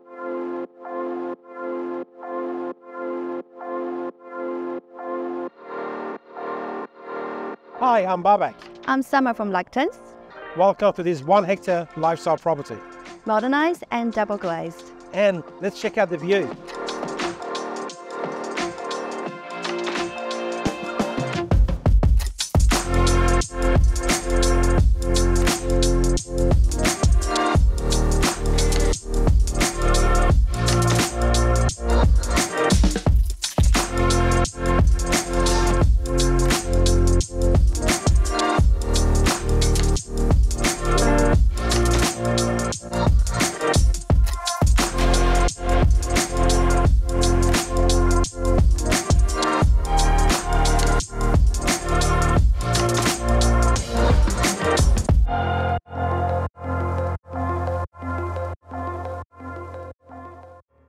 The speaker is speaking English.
Hi, I'm Babak. I'm Summer from Lactance. Welcome to this 1 hectare lifestyle property. Modernised and double glazed. And let's check out the view.